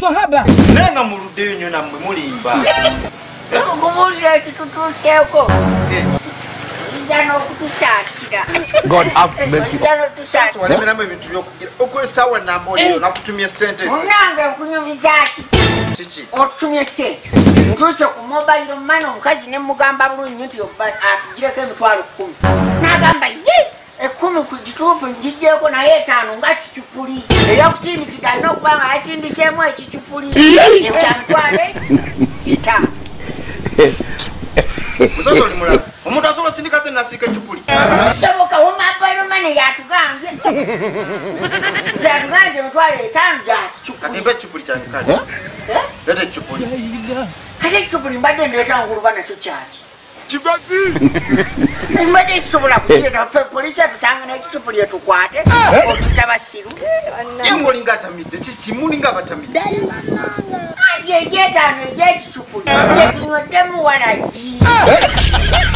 sahaba. Nenga muludeyo nyo namwe mulimba. Ngumulira ekitutuuseeko. Njano kutusasira. God have mercy. Njano tusasira. Walemeramu ebintu byokugira. Okwesawa nambolero nakutumye sente. Munange nkunyumizaki. Kiki? Otutumye sente. Ntuse ku mobile money omukazi ne mugamba bulungi nti atugireko emitwalo 10. N'agamba ye 10 ku gituufu ngigyeko naye 5 nga kicupuli. Eyakusindikira alina okuba nga yasindiseemu ekicupuli. Ekyamitwale 5. Musonso oli mulala. Omuntu asobola sindika sente nasiika ecupuli. Soboka wo mobile money yatugambye. Yatugambye emitwalo 5 gya kicupuli. Kati mpa ecupuli kyange kale. Leta ecupuli. Kati ecupuli mbadde ndeeta nguluba nakyo kyaki. Chibazi. Mbadde sobola kukireta polisi atusanga n'ekicupuli etukwate. Otuta basiru. Yengo linga atamidde. Kimulinga abatamidde. Ate egyetaano egy'ekicupuli. Yetunyoddemu walagi.